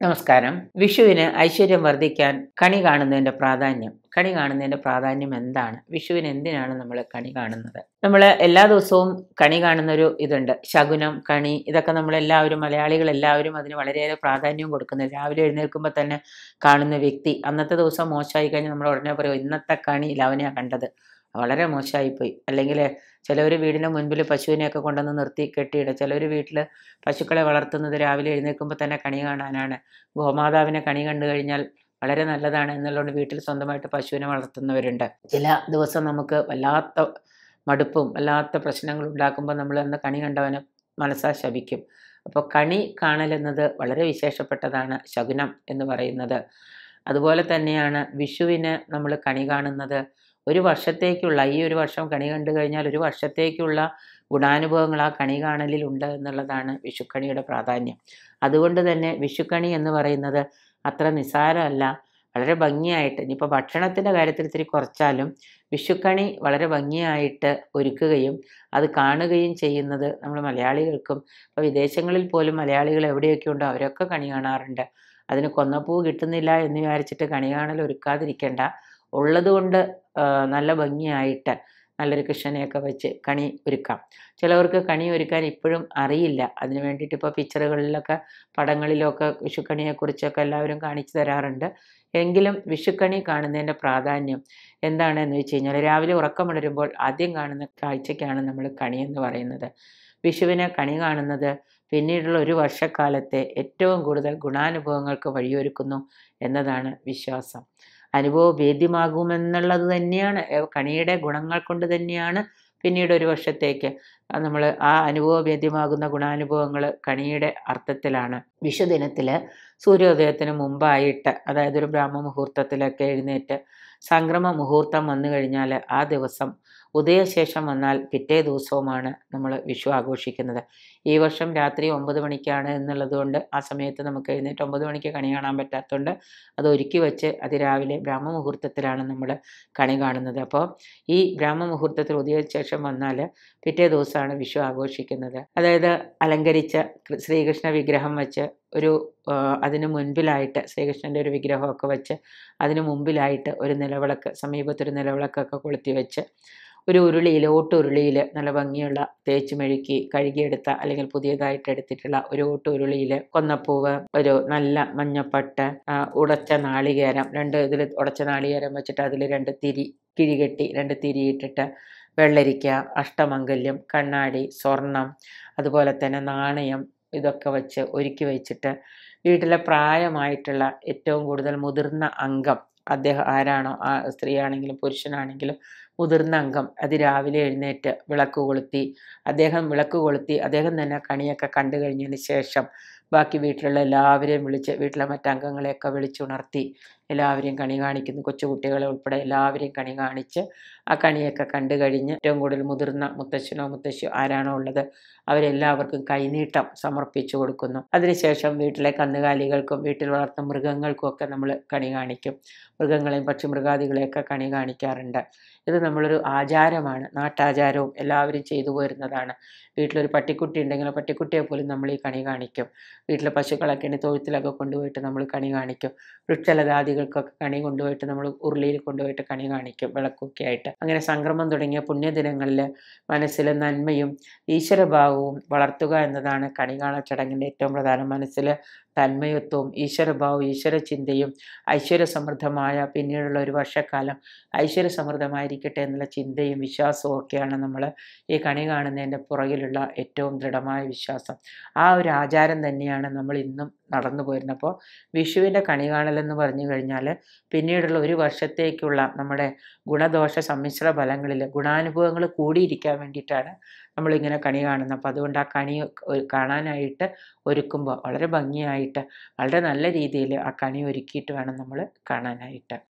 നമസ്കാരം. വിഷുവിന് ഐശ്വര്യം വർദ്ധിക്കാൻ കണി കാണുന്നതിന്റെ പ്രാധാന്യം എന്താണ്? വിഷുവിന് എന്തിനാണ് നമ്മൾ കണി കാണുന്നത്? നമ്മൾ എല്ലാ ദിവസവും കണി കാണുന്നൊരു ഇതുണ്ട്. ശകുനം, കണി ഇതൊക്കെ നമ്മളെല്ലാവരും മലയാളികളെല്ലാവരും അതിന് വളരെയേറെ പ്രാധാന്യവും കൊടുക്കുന്നത്. രാവിലെ എഴുന്നേൽക്കുമ്പോൾ തന്നെ കാണുന്ന വ്യക്തി അന്നത്തെ ദിവസം മോശമായി കഴിഞ്ഞാൽ നമ്മൾ ഉടനെ പറയും ഇന്നത്തെ കണി ലവനെയാണ് കണ്ടത്, വളരെ മോശമായിപ്പോയി. അല്ലെങ്കിൽ ചിലവർ വീടിന് മുൻപിൽ പശുവിനെയൊക്കെ കൊണ്ടുവന്ന് നിർത്തി കെട്ടിയിടും. ചിലവർ വീട്ടിൽ പശുക്കളെ വളർത്തുന്നത് രാവിലെ എഴുന്നേൽക്കുമ്പോൾ തന്നെ കണി കാണാനാണ്. ഗോമാതാവിനെ കണി കണ്ടു കഴിഞ്ഞാൽ വളരെ നല്ലതാണ് എന്നുള്ളതുകൊണ്ട് വീട്ടിൽ സ്വന്തമായിട്ട് പശുവിനെ വളർത്തുന്നവരുണ്ട്. ചില ദിവസം നമുക്ക് വല്ലാത്ത മടുപ്പും വല്ലാത്ത പ്രശ്നങ്ങൾ ഉണ്ടാക്കുമ്പോൾ നമ്മൾ അന്ന് കണി കണ്ടവനെ മനസ്സാ ശപിക്കും. അപ്പോൾ കണി കാണൽ എന്നത് വളരെ വിശേഷപ്പെട്ടതാണ്. ശകുനം എന്ന് പറയുന്നത് അതുപോലെ തന്നെയാണ്. വിഷുവിന് നമ്മൾ കണി കാണുന്നത് ഒരു വർഷത്തേക്കുള്ള, ഈ ഒരു വർഷം കണി കണ്ടു കഴിഞ്ഞാൽ ഒരു വർഷത്തേക്കുള്ള ഗുണാനുഭവങ്ങൾ ആ കണി കാണലിൽ ഉണ്ട് എന്നുള്ളതാണ് വിഷുക്കണിയുടെ പ്രാധാന്യം. അതുകൊണ്ട് തന്നെ വിഷുക്കണി എന്ന് പറയുന്നത് അത്ര നിസ്സാരമല്ല. വളരെ ഭംഗിയായിട്ട്, ഇനിയിപ്പോൾ ഭക്ഷണത്തിൻ്റെ കാര്യത്തിൽ ഇത്തിരി കുറച്ചാലും വിഷുക്കണി വളരെ ഭംഗിയായിട്ട് ഒരുക്കുകയും അത് കാണുകയും ചെയ്യുന്നത് നമ്മൾ മലയാളികൾക്കും, ഇപ്പോൾ വിദേശങ്ങളിൽ പോലും മലയാളികൾ എവിടെയൊക്കെ ഉണ്ടോ അവരൊക്കെ കണി കാണാറുണ്ട്. അതിന് കൊന്നപ്പൂ കിട്ടുന്നില്ല എന്ന് വിചാരിച്ചിട്ട് കണി കാണൽ ഒരുക്കാതിരിക്കേണ്ട. ഉള്ളതുകൊണ്ട് നല്ല ഭംഗിയായിട്ട് നല്ലൊരു കൃഷ്ണനെയൊക്കെ വെച്ച് കണി ഒരുക്കാം. ചിലവർക്ക് കണി ഒരുക്കാൻ ഇപ്പോഴും അറിയില്ല. അതിന് വേണ്ടിയിട്ട് ഇപ്പോൾ പിക്ചറുകളിലൊക്കെ പടങ്ങളിലൊക്കെ വിഷുക്കണിയെക്കുറിച്ചൊക്കെ എല്ലാവരും കാണിച്ചു തരാറുണ്ട്. എങ്കിലും വിഷുക്കണി കാണുന്നതിൻ്റെ പ്രാധാന്യം എന്താണെന്ന് വെച്ച് കഴിഞ്ഞാൽ, രാവിലെ ഉറക്കമുണരുമ്പോൾ ആദ്യം കാണുന്ന കാഴ്ചയ്ക്കാണ് നമ്മൾ കണി എന്ന് പറയുന്നത്. വിഷുവിനെ കണി കാണുന്നത് പിന്നീടുള്ള ഒരു വർഷക്കാലത്തെ ഏറ്റവും കൂടുതൽ ഗുണാനുഭവങ്ങൾക്ക് വഴിയൊരുക്കുന്നു എന്നതാണ് വിശ്വാസം. അനുഭവവേദ്യമാകുമെന്നുള്ളത് തന്നെയാണ്. കണിയുടെ ഗുണങ്ങൾ കൊണ്ട് തന്നെയാണ് പിന്നീട് ഒരു വർഷത്തേക്ക് നമ്മൾ ആ അനുഭവവേദ്യമാകുന്ന ഗുണാനുഭവങ്ങൾ കണിയുടെ അർത്ഥത്തിലാണ്. വിഷുദിനത്തിൽ സൂര്യോദയത്തിന് മുമ്പായിട്ട്, അതായത് ഒരു ബ്രാഹ്മ മുഹൂർത്തത്തിലൊക്കെ എഴുന്നേറ്റ് സംക്രമ മുഹൂർത്തം വന്നു കഴിഞ്ഞാൽ ആ ദിവസം ഉദയശേഷം വന്നാൽ പിറ്റേ ദിവസവുമാണ് നമ്മൾ വിഷു ആഘോഷിക്കുന്നത്. ഈ വർഷം രാത്രി 9 മണിക്കാണ് എന്നുള്ളത് കൊണ്ട് ആ സമയത്ത് നമുക്ക് എഴുന്നേറ്റ് 9 മണിക്ക് കണി കാണാൻ പറ്റാത്തതുകൊണ്ട് അത് ഒരുക്കി വെച്ച് അതിരാവിലെ ബ്രാഹ്മ മുഹൂർത്തത്തിലാണ് നമ്മൾ കണി കാണുന്നത്. അപ്പോൾ ഈ ബ്രാഹ്മ മുഹൂർത്തത്തിൽ ഉദയശേഷം വന്നാൽ പിറ്റേ ദിവസമാണ് വിഷു ആഘോഷിക്കുന്നത്. അതായത് അലങ്കരിച്ച ശ്രീകൃഷ്ണ വിഗ്രഹം വെച്ച് ഒരു അതിന് മുൻപിലായിട്ട് ശ്രീകൃഷ്ണൻ്റെ ഒരു വിഗ്രഹമൊക്കെ വെച്ച് അതിന് മുമ്പിലായിട്ട് ഒരു നിലവിളക്ക്, സമീപത്തൊരു നിലവിളക്കൊക്കെ കൊളുത്തി വെച്ച് ഒരു ഉരുളിയിൽ, ഓട്ടുരുളിയിൽ നല്ല ഭംഗിയുള്ള തേച്ച് മെഴുക്കി കഴുകിയെടുത്ത അല്ലെങ്കിൽ പുതിയതായിട്ട് എടുത്തിട്ടുള്ള ഒരു ഓട്ടുരുളിയിൽ കൊന്നപ്പൂവ്, ഒരു നല്ല മഞ്ഞപ്പട്ട്, ഉടച്ച നാളികേരം, ഇതിൽ ഉടച്ച നാളികേരം വെച്ചിട്ട് അതിൽ 2 തിരി കിഴികെട്ടി 2 തിരിയിട്ടിട്ട് വെള്ളരിക്ക, അഷ്ടമംഗല്യം, കണ്ണാടി, സ്വർണം, അതുപോലെ തന്നെ നാണയം ഇതൊക്കെ വെച്ച് ഒരുക്കി വെച്ചിട്ട് വീട്ടിലെ പ്രായമായിട്ടുള്ള ഏറ്റവും കൂടുതൽ മുതിർന്ന അംഗം, അദ്ദേഹം ആരാണോ, ആ സ്ത്രീ ആണെങ്കിലും പുരുഷനാണെങ്കിലും മുതിർന്ന അംഗം അതിരാവിലെ എഴുന്നേറ്റ് വിളക്ക് കൊളുത്തി അദ്ദേഹം തന്നെ കണിയൊക്കെ കണ്ടു കഴിഞ്ഞതിന് ശേഷം ബാക്കി വീട്ടിലുള്ള എല്ലാവരെയും വിളിച്ച്, വീട്ടിലെ മറ്റംഗങ്ങളെയൊക്കെ വിളിച്ചുണർത്തി എല്ലാവരെയും കണി കാണിക്കുന്നു. കൊച്ചുകുട്ടികളെ ഉൾപ്പെടെ എല്ലാവരെയും കണി കാണിച്ച് ആ കണിയൊക്കെ കണ്ടു കഴിഞ്ഞ് ഏറ്റവും കൂടുതൽ മുതിർന്ന മുത്തശ്ശനോ മുത്തശ്ശിയോ ആരാണോ ഉള്ളത് അവരെല്ലാവർക്കും കൈനീട്ടം സമർപ്പിച്ചു കൊടുക്കുന്നു. അതിനുശേഷം വീട്ടിലെ കന്നുകാലികൾക്കും വീട്ടിൽ വളർത്തുന്ന മൃഗങ്ങൾക്കും ഒക്കെ നമ്മൾ കണി കാണിക്കും. മൃഗങ്ങളെയും പക്ഷിമൃഗാദികളെയൊക്കെ കണി കാണിക്കാറുണ്ട്. ഇത് നമ്മളൊരു ആചാരമാണ്, നാട്ടാചാരവും എല്ലാവരും ചെയ്തു പോരുന്നതാണ്. വീട്ടിലൊരു പട്ടിക്കുട്ടി ഉണ്ടെങ്കിൽ ആ പട്ടിക്കുട്ടിയെ പോലും നമ്മൾ ഈ കണി കാണിക്കും. വീട്ടിലെ പശുക്കളൊക്കെ ഉണ്ടെങ്കിൽ തൊഴുത്തിലൊക്കെ കൊണ്ടുപോയിട്ട് നമ്മൾ കണി കാണിക്കും. വൃക്ഷലതാദികൾക്കൊക്കെ കണി കൊണ്ടുപോയിട്ട് നമ്മൾ ഉരുളിയിൽ കൊണ്ടുപോയിട്ട് കണി കാണിക്കും, വിളക്കൊക്കെ ആയിട്ട്. അങ്ങനെ സംക്രമം തുടങ്ങിയ പുണ്യദിനങ്ങളിൽ മനസ്സിൽ നന്മയും ഈശ്വരഭാവവും വളർത്തുക എന്നതാണ് കണി കാണൽ ചടങ്ങിൻ്റെ ഏറ്റവും പ്രധാനം. മനസ്സിൽ തന്മയത്വവും ഈശ്വരഭാവവും ഈശ്വരചിന്തയും ഐശ്വര്യസമൃദ്ധമായ പിന്നീടുള്ള ഒരു വർഷക്കാലം ഐശ്വര്യസമൃദ്ധമായിരിക്കട്ടെ എന്നുള്ള ചിന്തയും വിശ്വാസവും ഒക്കെയാണ് നമ്മൾ ഈ കണി കാണുന്നതിൻ്റെ പുറകിലുള്ള ഏറ്റവും ദൃഢമായ വിശ്വാസം. ആ ഒരു ആചാരം തന്നെയാണ് നമ്മൾ ഇന്നും നടന്നു പോരുന്നത്. അപ്പോൾ വിഷുവിൻ്റെ കണി കാണലെന്ന് പറഞ്ഞു കഴിഞ്ഞാൽ പിന്നീടുള്ള ഒരു വർഷത്തേക്കുള്ള നമ്മുടെ ഗുണദോഷ സമ്മിശ്ര ഫലങ്ങളിൽ ഗുണാനുഭവങ്ങൾ കൂടിയിരിക്കാൻ വേണ്ടിയിട്ടാണ് നമ്മളിങ്ങനെ കണി കാണുന്നത്. അപ്പോൾ അതുകൊണ്ട് ആ കണി കാണാനായിട്ട് ഒരുക്കുമ്പോൾ വളരെ ഭംഗിയായിട്ട് വളരെ നല്ല രീതിയിൽ ആ കണി ഒരുക്കിയിട്ട് വേണം നമ്മൾ കാണാനായിട്ട്.